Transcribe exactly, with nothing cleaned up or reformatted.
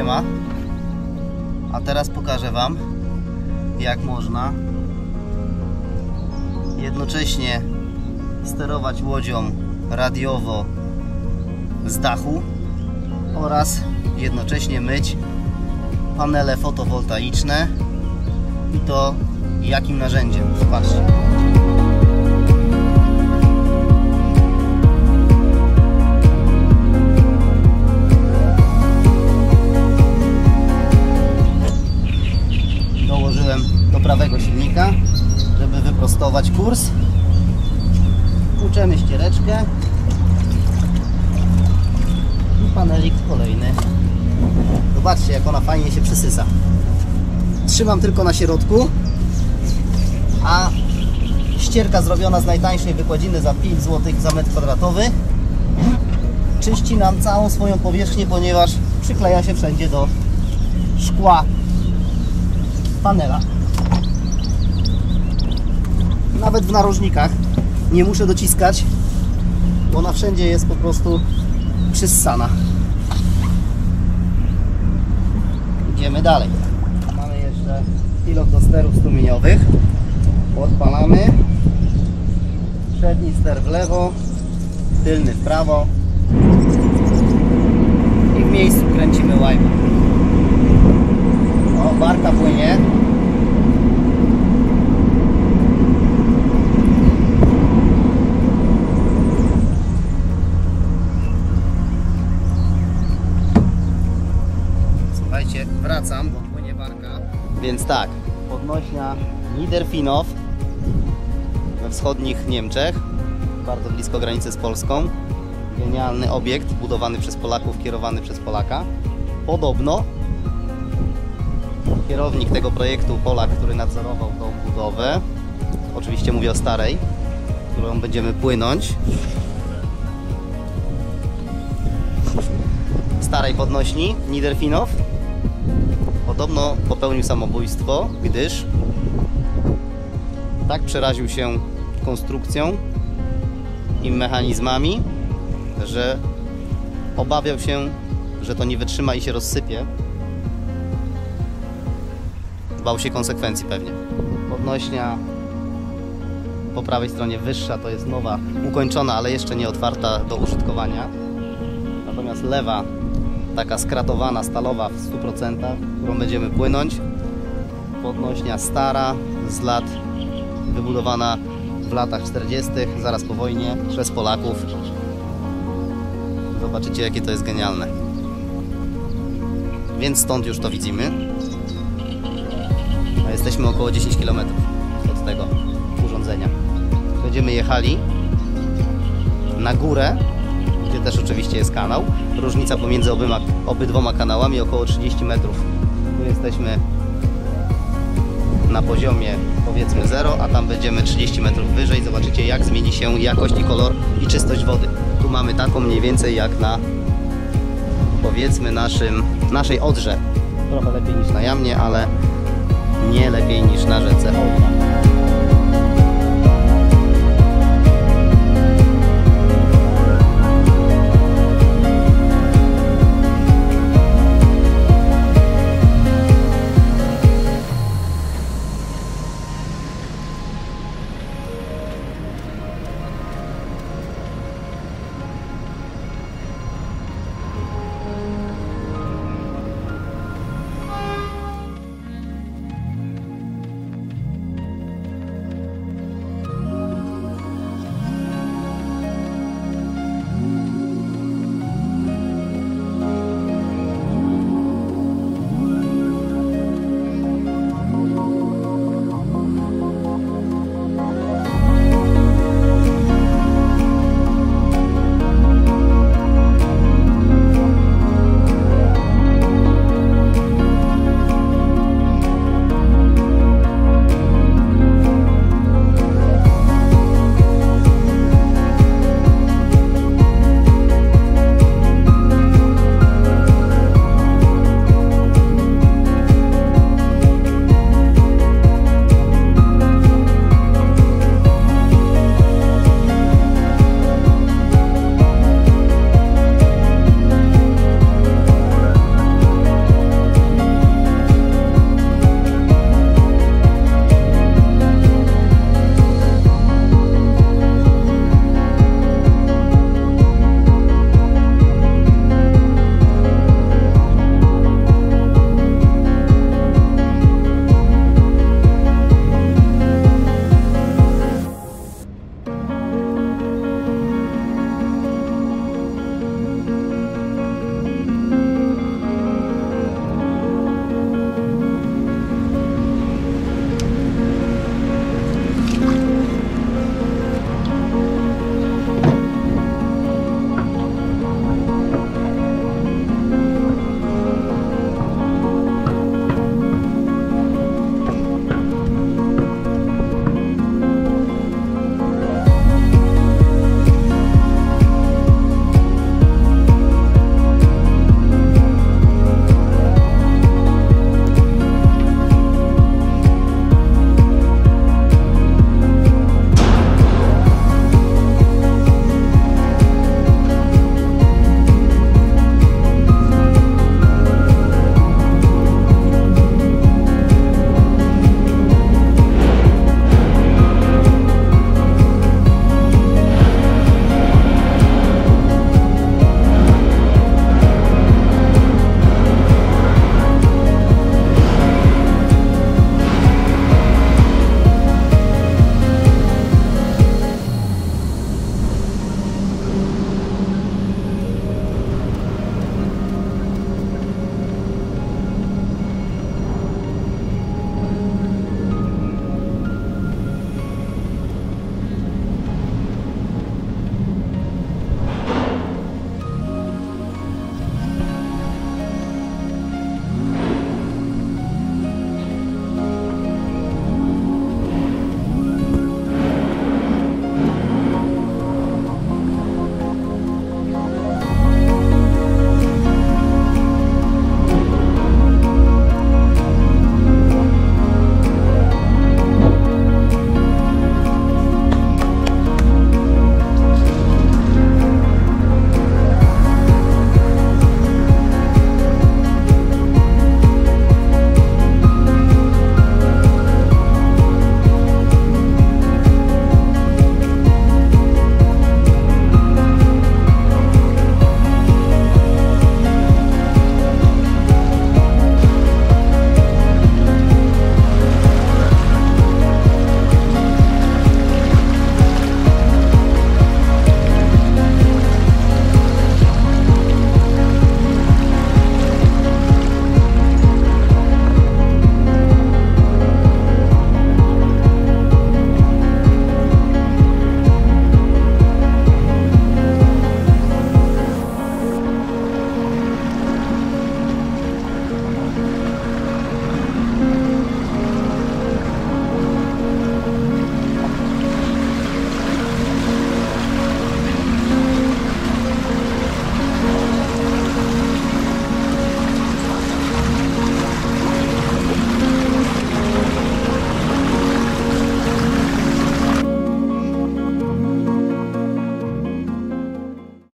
Siema. A teraz pokażę Wam, jak można jednocześnie sterować łodzią radiowo z dachu oraz jednocześnie myć panele fotowoltaiczne, i to jakim narzędziem. Zobaczcie. Dołożyłem do prawego silnika, żeby wyprostować kurs. Tłuczemy ściereczkę i panelik kolejny. Zobaczcie, jak ona fajnie się przysysa. Trzymam tylko na środku, a ścierka zrobiona z najtańszej wykładziny za pięć złotych za metr kwadratowy czyści nam całą swoją powierzchnię, ponieważ przykleja się wszędzie do szkła panela. Nawet w narożnikach nie muszę dociskać, bo ona wszędzie jest po prostu przyssana. Idziemy dalej. Mamy jeszcze pilot do sterów strumieniowych. Odpalamy. Przedni ster w lewo, tylny w prawo i w miejscu kręcimy łajbą. O, barka płynie. Słuchajcie, wracam, bo płynie barka. Więc tak, podnośnia Niederfinow we wschodnich Niemczech, bardzo blisko granicy z Polską. Genialny obiekt, budowany przez Polaków, kierowany przez Polaka. Podobno kierownik tego projektu, Polak, który nadzorował tą budowę, oczywiście mówię o starej, którą będziemy płynąć, starej podnośni Niederfinow, podobno popełnił samobójstwo, gdyż tak przeraził się konstrukcją i mechanizmami, że obawiał się, że to nie wytrzyma i się rozsypie. Bał się konsekwencji pewnie. Podnośnia po prawej stronie wyższa to jest nowa, ukończona, ale jeszcze nie otwarta do użytkowania. Natomiast lewa, taka skratowana, stalowa w stu procentach, którą będziemy płynąć. Podnośnia stara, z lat, wybudowana w latach czterdziestych, zaraz po wojnie, przez Polaków. Zobaczycie, jakie to jest genialne. Więc stąd już to widzimy. A jesteśmy około dziesięć kilometrów od tego urządzenia. Będziemy jechali na górę, gdzie też oczywiście jest kanał. Różnica pomiędzy obyma, obydwoma kanałami około trzydzieści metrów. Tu jesteśmy na poziomie powiedzmy zero, a tam będziemy trzydzieści metrów wyżej. Zobaczycie, jak zmieni się jakość i kolor i czystość wody. Tu mamy taką mniej więcej jak na, powiedzmy, naszym, naszej Odrze. Trochę lepiej niż na Jamnie, ale nie lepiej niż na rzece Odra.